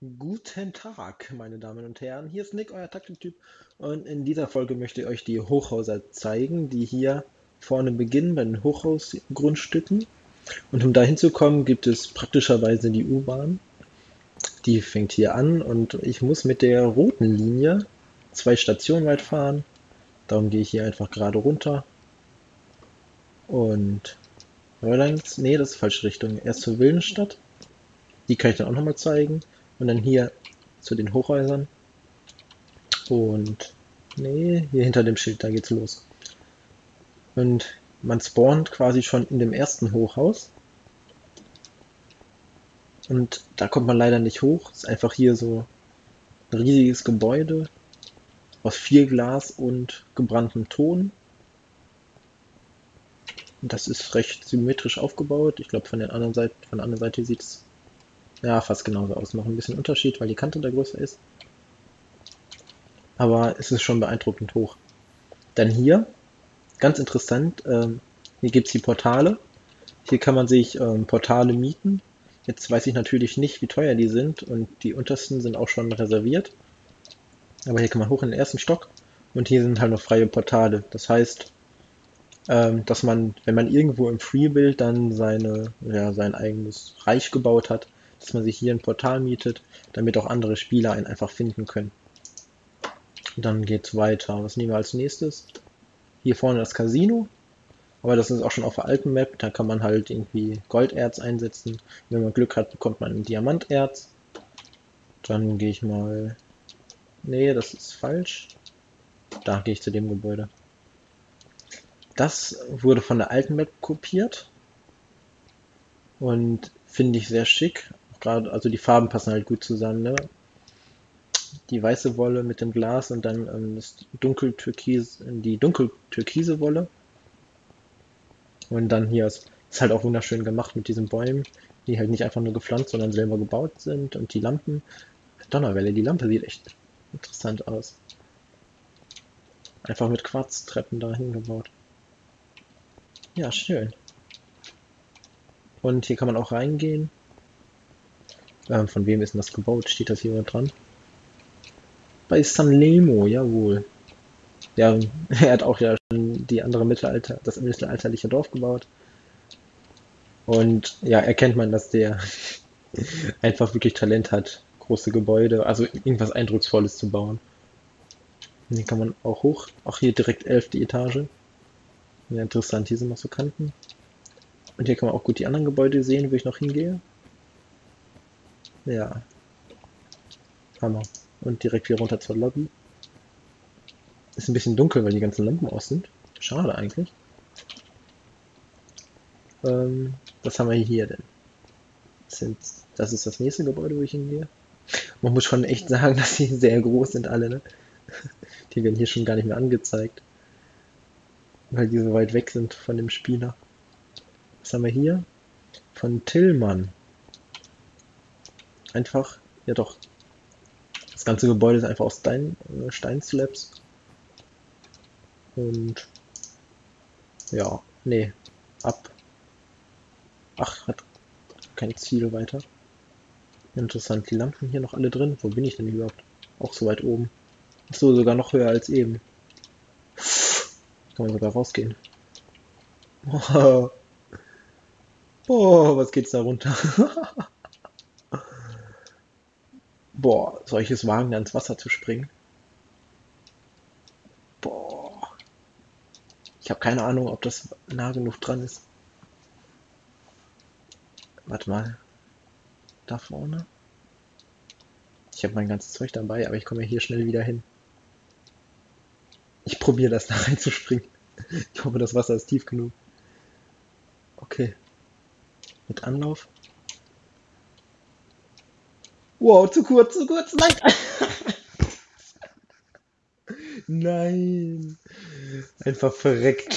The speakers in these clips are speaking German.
Guten Tag, meine Damen und Herren. Hier ist Nick, euer Taktiktyp. Und in dieser Folge möchte ich euch die Hochhäuser zeigen, die hier vorne beginnen bei den Hochhausgrundstücken. Und um da hinzukommen, gibt es praktischerweise die U-Bahn. Die fängt hier an und ich muss mit der roten Linie 2 Stationen weit fahren. Darum gehe ich hier einfach gerade runter. Und Neulands, nee, das ist falsche Richtung. Erst zur Wildenstadt. Die kann ich dann auch nochmal zeigen. Und dann hier zu den Hochhäusern. Und nee, hier hinter dem Schild, da geht's los. Und man spawnt quasi schon in dem ersten Hochhaus. Und da kommt man leider nicht hoch. Ist einfach hier so ein riesiges Gebäude aus viel Glas und gebranntem Ton. Und das ist recht symmetrisch aufgebaut. Ich glaube, von der anderen Seite sieht es ja fast genauso aus. Noch ein bisschen Unterschied, weil die Kante da größer ist. Aber es ist schon beeindruckend hoch. Dann hier, ganz interessant, hier gibt es die Portale. Hier kann man sich Portale mieten. Jetzt weiß ich natürlich nicht, wie teuer die sind und die untersten sind auch schon reserviert. Aber hier kann man hoch in den ersten Stock und hier sind halt noch freie Portale. Das heißt, dass man, wenn man irgendwo im Freebuild dann sein eigenes Reich gebaut hat, dass man sich hier ein Portal mietet, damit auch andere Spieler einen einfach finden können. Und dann geht's weiter. Was nehmen wir als nächstes? Hier vorne das Casino. Aber das ist auch schon auf der alten Map. Da kann man halt irgendwie Golderz einsetzen. Wenn man Glück hat, bekommt man ein Diamanterz. Dann gehe ich mal... Nee, das ist falsch. Da gehe ich zu dem Gebäude. Das wurde von der alten Map kopiert. Und finde ich sehr schick. Gerade, also die Farben passen halt gut zusammen. Ne? Die weiße Wolle mit dem Glas und dann die dunkeltürkise Wolle. Und dann hier ist halt auch wunderschön gemacht mit diesen Bäumen, die halt nicht einfach nur gepflanzt, sondern selber gebaut sind. Und die Lampen. Donnerwelle, die Lampe sieht echt interessant aus. Einfach mit Quarztreppen da hingebaut. Ja, schön. Und hier kann man auch reingehen. Von wem ist denn das gebaut? Steht das hier dran? Bei Sanremo, jawohl. Ja, er hat auch ja schon das mittelalterliche Dorf gebaut. Und ja, erkennt man, dass der einfach wirklich Talent hat, große Gebäude, also irgendwas Eindrucksvolles zu bauen. Und hier kann man auch hoch. Auch hier direkt 11. Etage. Ja, interessant, hier sind noch so Kanten. Und hier kann man auch gut die anderen Gebäude sehen, wo ich noch hingehe. Ja, Hammer. Und direkt wieder runter zur Lobby. Ist ein bisschen dunkel, weil die ganzen Lampen aus sind. Schade eigentlich. Was haben wir hier denn? Das ist das nächste Gebäude, wo ich hingehe. Man muss schon echt sagen, dass sie sehr groß sind alle, ne? Die werden hier schon gar nicht mehr angezeigt. Weil die so weit weg sind von dem Spieler. Was haben wir hier? Von Tillmann. Einfach, ja doch. Das ganze Gebäude ist einfach aus Steinslabs. Und ja, nee, ab. Ach, hat kein Ziel weiter. Interessant, die Lampen hier noch alle drin. Wo bin ich denn überhaupt? Auch so weit oben. So, sogar noch höher als eben. Kann man sogar rausgehen. Oh, was geht's da runter? Boah, soll ich es wagen, da ins Wasser zu springen? Boah, ich habe keine Ahnung, ob das nah genug dran ist. Warte mal, da vorne? Ich habe mein ganzes Zeug dabei, aber ich komme ja hier schnell wieder hin. Ich probiere das da reinzuspringen. Ich hoffe, das Wasser ist tief genug. Okay, mit Anlauf. Wow, zu kurz, nein! Nein! Einfach verreckt.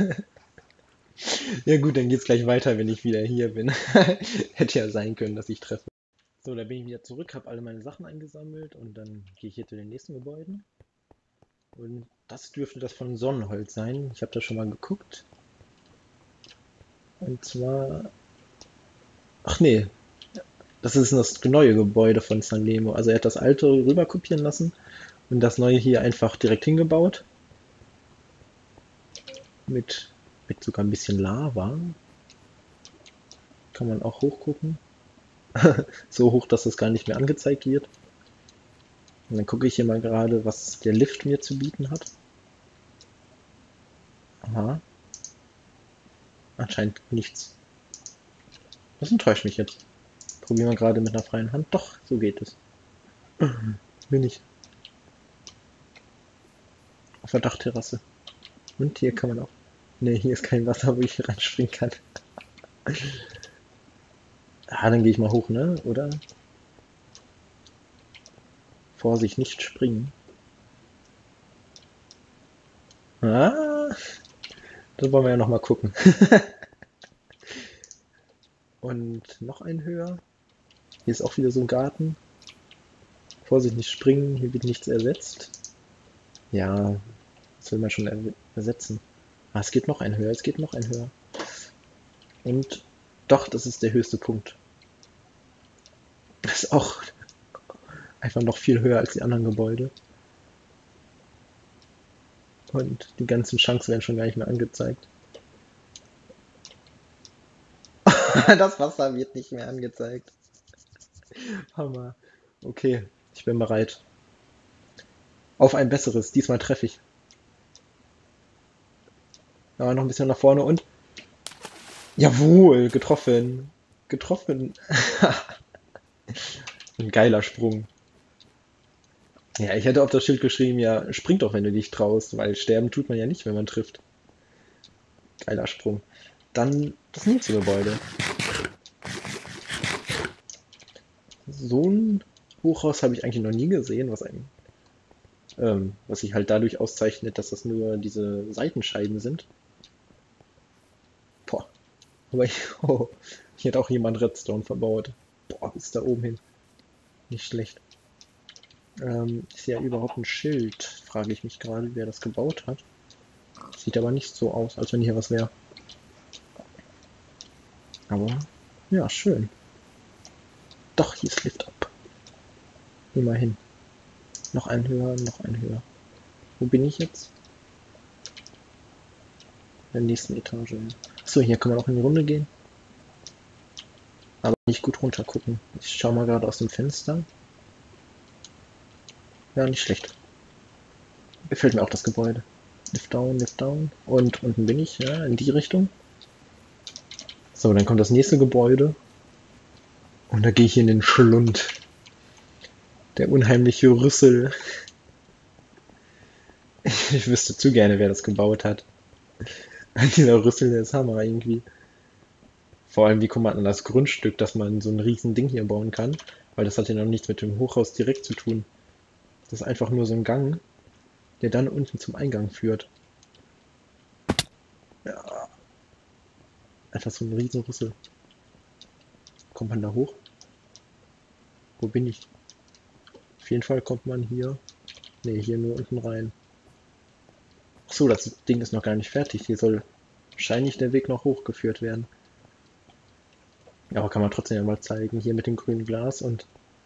Ja gut, dann geht's gleich weiter, wenn ich wieder hier bin. Hätte ja sein können, dass ich treffe. So, da bin ich wieder zurück, habe alle meine Sachen eingesammelt und dann gehe ich hier zu den nächsten Gebäuden. Und das dürfte das von Sonnenholz sein. Ich habe da schon mal geguckt. Und zwar... Ach nee. Das ist das neue Gebäude von Sanremo. Also er hat das alte rüber kopieren lassen und das neue hier einfach direkt hingebaut. Mit, mit sogar ein bisschen Lava. Kann man auch hochgucken. So hoch, dass das gar nicht mehr angezeigt wird. Und dann gucke ich hier mal gerade, was der Lift mir zu bieten hat. Aha. Anscheinend nichts. Das enttäuscht mich jetzt. Probieren wir gerade mit einer freien Hand. Doch, so geht es. Bin ich. Auf der Dachterrasse. Und hier kann man auch. Ne, hier ist kein Wasser, wo ich reinspringen kann. Ah, dann gehe ich mal hoch, ne? Oder? Vorsicht, nicht springen. Ah, das wollen wir ja noch mal gucken. Und noch ein höher. Hier ist auch wieder so ein Garten. Vorsicht, nicht springen, hier wird nichts ersetzt. Ja, das will man schon ersetzen. Ah, es geht noch ein höher, es geht noch ein höher. Und doch, das ist der höchste Punkt. Das ist auch einfach noch viel höher als die anderen Gebäude. Und die ganzen Chunks werden schon gar nicht mehr angezeigt. Das Wasser wird nicht mehr angezeigt. Hammer. Okay, ich bin bereit. Auf ein besseres. Diesmal treffe ich. Aber noch ein bisschen nach vorne und... Jawohl, getroffen. Getroffen. Ein geiler Sprung. Ja, ich hätte auf das Schild geschrieben, ja, spring doch, wenn du dich traust, weil sterben tut man ja nicht, wenn man trifft. Geiler Sprung. Dann das nächste Gebäude. So ein Hochhaus habe ich eigentlich noch nie gesehen, was sich halt dadurch auszeichnet, dass das nur diese Seitenscheiben sind. Boah. Aber hier hat auch jemand Redstone verbaut. Boah, bis da oben hin. Nicht schlecht. Ist ja überhaupt ein Schild, frage ich mich gerade, wer das gebaut hat. Sieht aber nicht so aus, als wenn hier was wäre. Aber, ja, schön. Doch, hier ist Lift Up. Immerhin. Noch ein höher, noch ein höher. Wo bin ich jetzt? In der nächsten Etage. Achso, hier kann man auch in die Runde gehen. Aber nicht gut runter gucken. Ich schau mal gerade aus dem Fenster. Ja, nicht schlecht. Gefällt mir auch das Gebäude. Lift down, lift down. Und unten bin ich, ja, in die Richtung. So, dann kommt das nächste Gebäude. Und da gehe ich in den Schlund. Der unheimliche Rüssel. Ich wüsste zu gerne, wer das gebaut hat. Dieser Rüssel, der ist Hammer irgendwie. Vor allem, wie kommt man an das Grundstück, dass man so ein riesen Ding hier bauen kann? Weil das hat ja noch nichts mit dem Hochhaus direkt zu tun. Das ist einfach nur so ein Gang, der dann unten zum Eingang führt. Ja. Einfach so ein riesen Rüssel. Kommt man da hoch? Wo bin ich? Auf jeden Fall kommt man hier... Ne, hier nur unten rein. Achso, das Ding ist noch gar nicht fertig. Hier soll wahrscheinlich der Weg noch hochgeführt werden. Aber kann man trotzdem ja mal zeigen. Hier mit dem grünen Glas und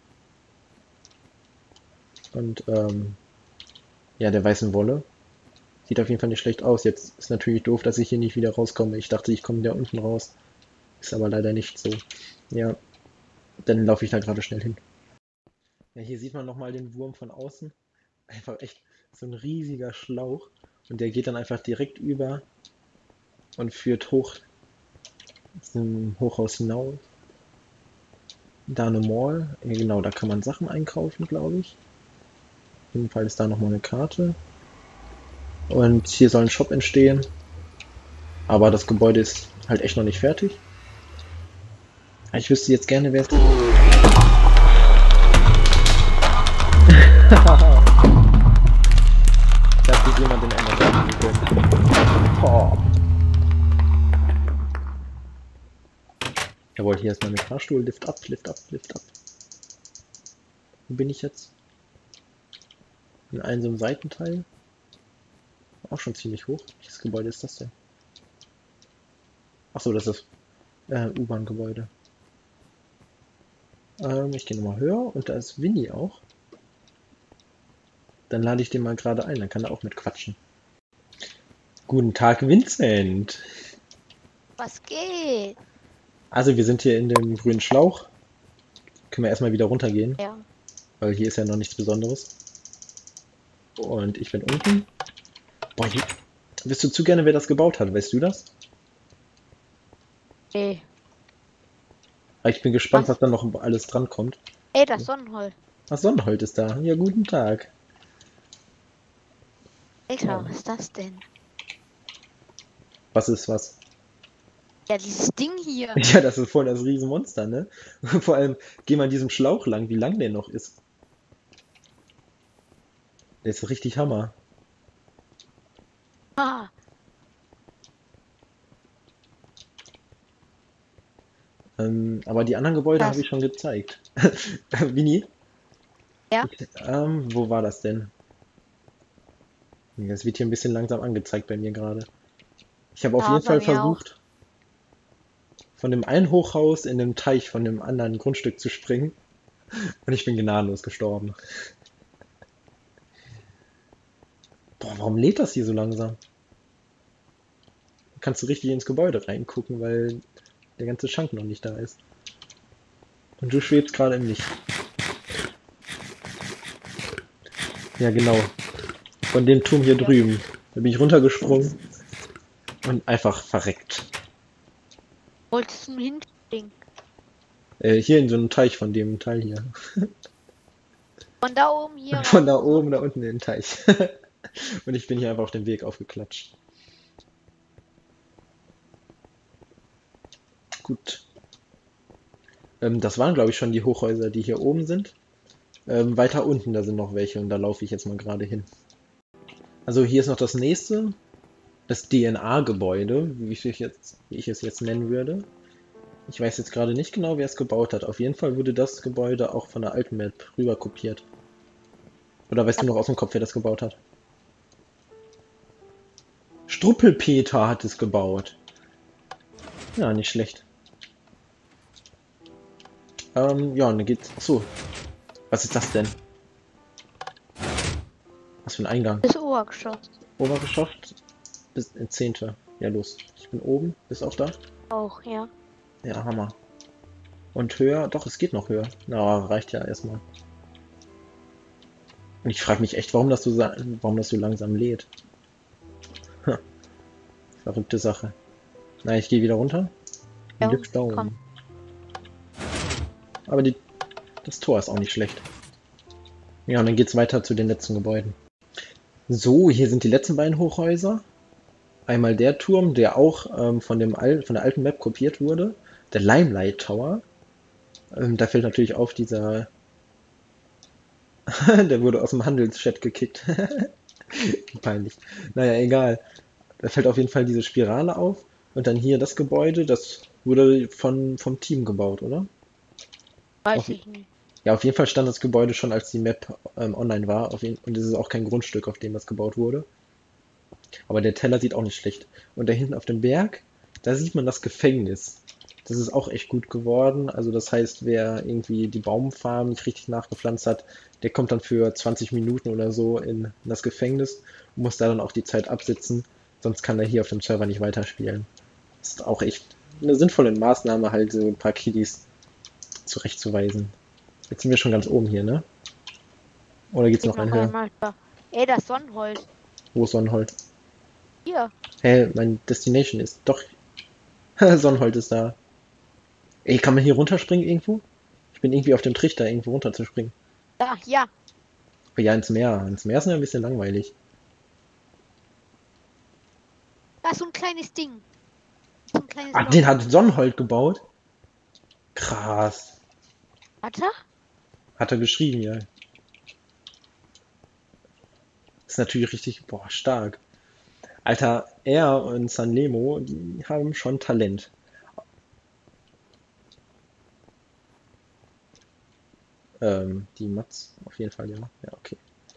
ja, der weißen Wolle. Sieht auf jeden Fall nicht schlecht aus. Jetzt ist natürlich doof, dass ich hier nicht wieder rauskomme. Ich dachte, ich komme da unten raus. Ist aber leider nicht so. Ja, dann laufe ich da gerade schnell hin. Ja, hier sieht man nochmal den Wurm von außen. Einfach echt so ein riesiger Schlauch. Und der geht dann einfach direkt über und führt hoch zum Hochhaus hinaus. Da eine Mall. Ja, genau, da kann man Sachen einkaufen, glaube ich. Auf jeden Fall ist da nochmal eine Karte. Und hier soll ein Shop entstehen. Aber das Gebäude ist halt echt noch nicht fertig. Ich wüsste jetzt gerne, wer es ist. Da hat sich jemand den Ender gegönnt. Oh. Jawohl, hier ist mein Fahrstuhl. Lift up, lift up, lift up. Wo bin ich jetzt? In einem so einem Seitenteil. Auch schon ziemlich hoch. Welches Gebäude ist das denn? Achso, das ist U-Bahn-Gebäude. Ich gehe nochmal höher und da ist Winnie auch. Dann lade ich den mal gerade ein, dann kann er auch mit quatschen. Guten Tag, Vincent. Was geht? Also wir sind hier in dem grünen Schlauch. Können wir erstmal wieder runtergehen, Ja. weil hier ist ja noch nichts Besonderes. Und ich bin unten. Boah, hier, wüsstest du zu gerne, wer das gebaut hat? Weißt du das? Ey, Aber ich bin gespannt, was? was da noch alles dran kommt. Ey, das Sonnenhold. Ach, Sonnenhold ist da. Ja, guten Tag. Alter, Ja. was ist das denn? Was ist was? Ja, dieses Ding hier. Ja, das ist voll das Riesenmonster, ne? Vor allem, geh mal an diesem Schlauch lang, wie lang der noch ist. Der ist richtig Hammer. Ah, Aber die anderen Gebäude habe das. ich schon gezeigt. Vini, Ja, wo war das denn? Das wird hier ein bisschen langsam angezeigt bei mir gerade. Ich habe auf ja, jeden bei Fall mir auch. versucht, von dem einen Hochhaus in dem Teich von dem anderen Grundstück zu springen und ich bin gnadenlos gestorben. Boah, warum lädt das hier so langsam? Kannst du richtig ins Gebäude reingucken, weil der ganze Schank noch nicht da ist. Und du schwebst gerade im Licht. Ja, genau. Von dem Turm hier Ja. drüben. Da bin ich runtergesprungen und einfach verreckt. Wolltest du hinspringen? Hier in so einem Teich von dem Teil hier. Von da oben hier Von da raus. oben, da unten in den Teich. Und ich bin hier einfach auf dem Weg aufgeklatscht. Gut. Das waren, glaube ich, schon die Hochhäuser, die hier oben sind. Weiter unten, da sind noch welche und da laufe ich jetzt mal gerade hin. Also hier ist noch das nächste, das DNA-Gebäude, wie ich es jetzt nennen würde. Ich weiß jetzt gerade nicht genau, wer es gebaut hat. Auf jeden Fall wurde das Gebäude auch von der alten Map rüber kopiert. Oder weißt du noch aus dem Kopf, wer das gebaut hat? Struppelpeter hat es gebaut. Ja, nicht schlecht. Ja, und dann geht's. Achso, was ist das denn? Was für ein Eingang? Das Obergeschoss. Obergeschoss bis ins 10. Ja, los. Ich bin oben. Bist auch da? Auch, ja. Ja, Hammer. Und höher? Doch, es geht noch höher. Na, reicht ja erstmal. Und ich frage mich echt, warum das so langsam lädt. Ha, verrückte Sache. Na, ich gehe wieder runter. Ja, Lift down. komm. Aber das Tor ist auch nicht schlecht. Ja, und dann geht's weiter zu den letzten Gebäuden. So, hier sind die letzten beiden Hochhäuser. Einmal der Turm, der auch von der alten Map kopiert wurde. Der Limelight Tower. Da fällt natürlich auf, dieser. Der wurde aus dem Handelschat gekickt. Peinlich. Naja, egal. Da fällt auf jeden Fall diese Spirale auf. Und dann hier das Gebäude, das wurde vom Team gebaut, oder? Weiß Auf, ich nicht. ja, auf jeden Fall stand das Gebäude schon, als die Map online war. Und es ist auch kein Grundstück, auf dem das gebaut wurde. Aber der Teller sieht auch nicht schlecht. Und da hinten auf dem Berg, da sieht man das Gefängnis. Das ist auch echt gut geworden. Also das heißt, wer irgendwie die Baumfarm nicht richtig nachgepflanzt hat, der kommt dann für 20 Minuten oder so in das Gefängnis und muss da dann auch die Zeit absitzen. Sonst kann er hier auf dem Server nicht weiterspielen. Das ist auch echt eine sinnvolle Maßnahme, halt so ein paar Kiddies zurechtzuweisen. Jetzt sind wir schon ganz oben hier, ne? Oder geht's Geht noch noch ein höher? einmal da. Ey, das Sonnenhold. Wo ist Sonnenhold? Hier. Hä, mein Destination ist doch. Sonnenhold ist da. Ey, kann man hier runterspringen irgendwo? Ich bin irgendwie auf dem Trichter, irgendwo runterzuspringen. Da, ja. Aber ja, ins Meer. Ins Meer ist mir ein bisschen langweilig. Da ist so ein kleines Ding. So ein kleines Ah, Loch. den hat Sonnenhold gebaut? Krass. Warte. Hat er geschrieben, ja. Ist natürlich richtig, boah, stark. Alter, er und Sanremo, die haben schon Talent. Die Mats, auf jeden Fall, ja. Ja, okay.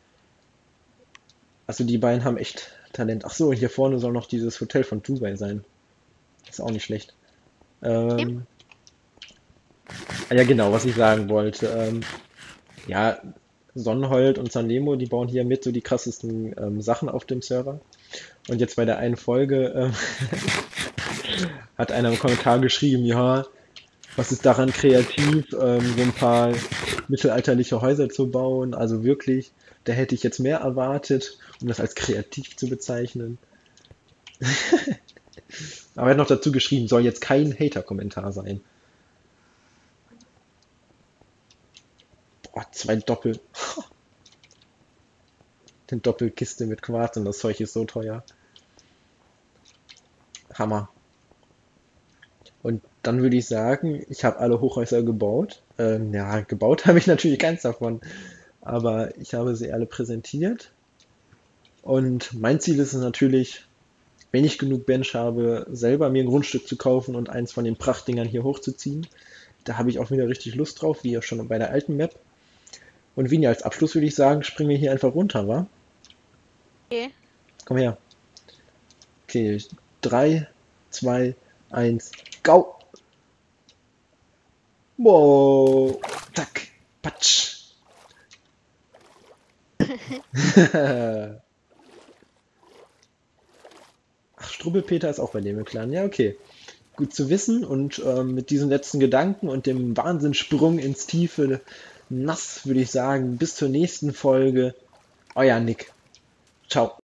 Also die beiden haben echt Talent. Ach so, und hier vorne soll noch dieses Hotel von Dubai sein. Ist auch nicht schlecht. Dem? Ah ja, genau, was ich sagen wollte. Ja, Sonnenhold und Sanemo, die bauen hier mit so die krassesten Sachen auf dem Server. Und jetzt bei der einen Folge hat einer im Kommentar geschrieben, ja, was ist daran kreativ, so ein paar mittelalterliche Häuser zu bauen? Also wirklich, da hätte ich jetzt mehr erwartet, um das als kreativ zu bezeichnen. Aber er hat noch dazu geschrieben, soll jetzt kein Hater-Kommentar sein. Boah, zwei Doppel, eine Doppelkiste mit Quarz und das Zeug ist so teuer. Hammer. Und dann würde ich sagen, ich habe alle Hochhäuser gebaut. Ja, gebaut habe ich natürlich keins davon, aber ich habe sie alle präsentiert. Und mein Ziel ist es natürlich, wenn ich genug Bench habe, selber mir ein Grundstück zu kaufen und eins von den Prachtdingern hier hochzuziehen. Da habe ich auch wieder richtig Lust drauf, wie auch schon bei der alten Map. Und Vini, als Abschluss würde ich sagen, springen wir hier einfach runter, wa? Okay. Komm her. Okay, 3, 2, 1, go! Wow! Zack! Patsch! Ach, Strubbelpeter ist auch bei dem im Clan. Ja, okay. Gut zu wissen und mit diesen letzten Gedanken und dem Wahnsinnssprung ins tiefe Nass würde ich sagen, bis zur nächsten Folge. Euer Nick. Ciao.